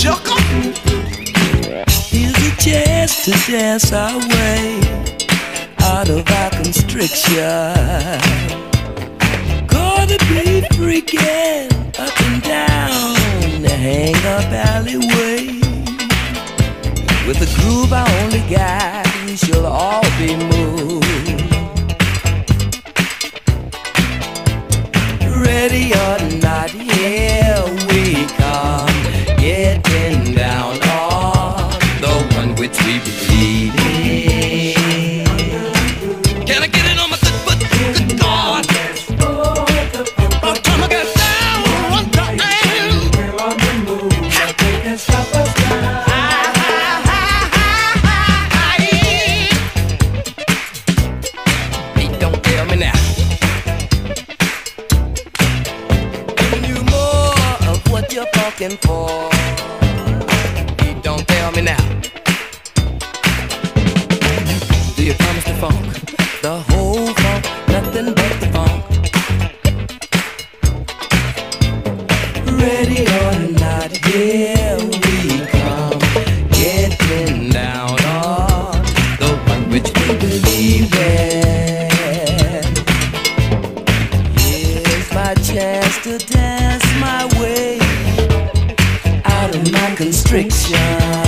sugar. Here's a chance to dance our way out of our constriction. Gonna be freaking up and down the hang-up alleyway. With a groove I only got, we shall all be moved. Ready or not, here we come, getting down on the one which we believe in. Can I get it on my good foot? Good God! Oh, time I get down one time. We're on the move, nothing can stop us now. Hey, don't tell me now. What you're fucking for? You don't tell me now. Do you promise the funk? The whole funk, nothing but the funk. Ready or not, here we come, getting down on the one which we believe in. Here's my chance to dance my way out of my constriction.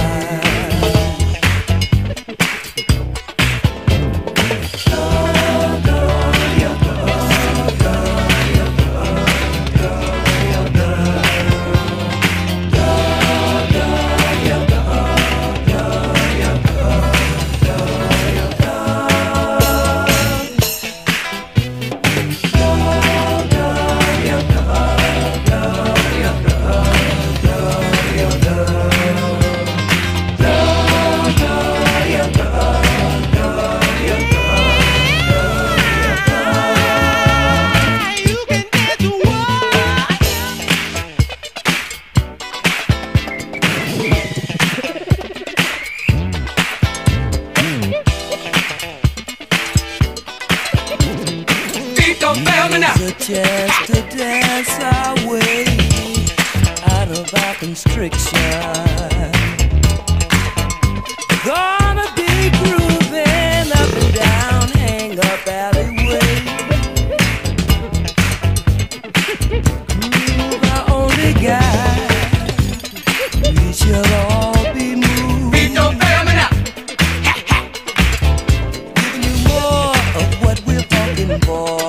Here's a chance to dance our way out of our constriction. Gonna be grooving up and down hang-up alleyway. Groove I only got, we shall all be moved. Beat don't fail me now. Giving you more of what we're talking for.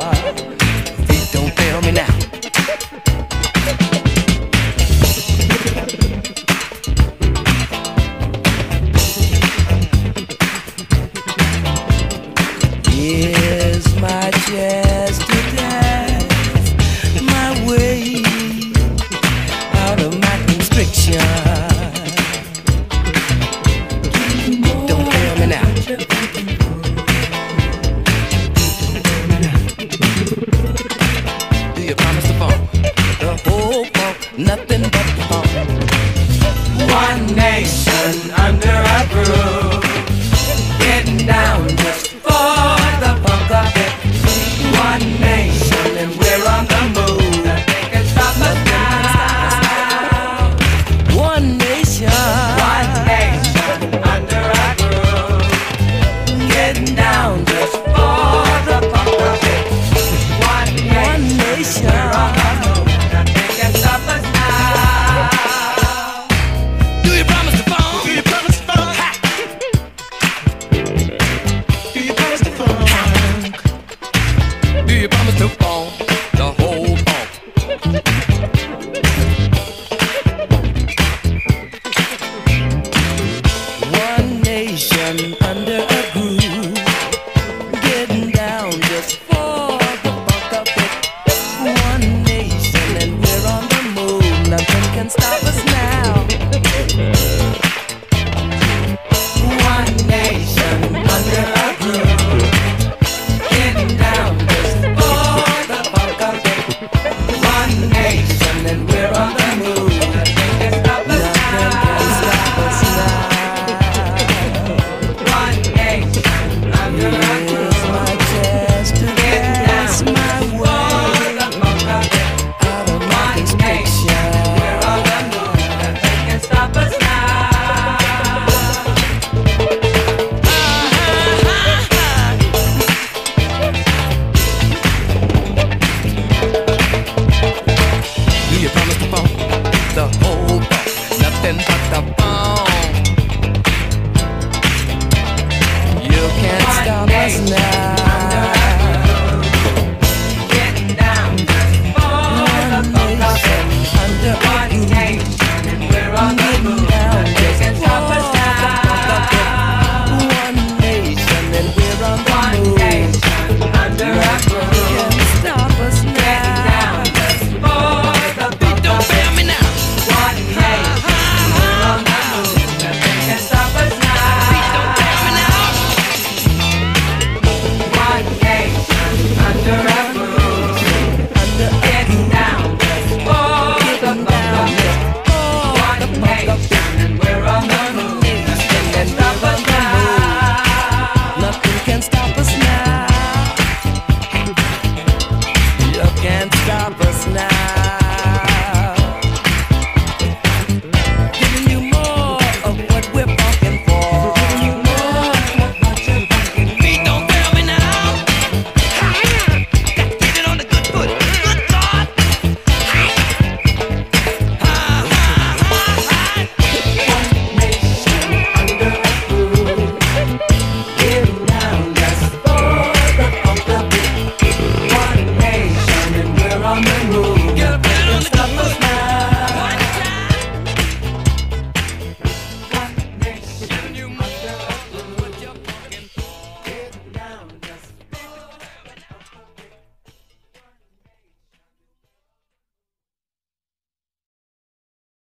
Here's my chance to dance my way out of my constriction. Don't fail me now. Do you promise the funk? The whole funk, nothing but the funk. One nation under a groove, getting down just for the funk of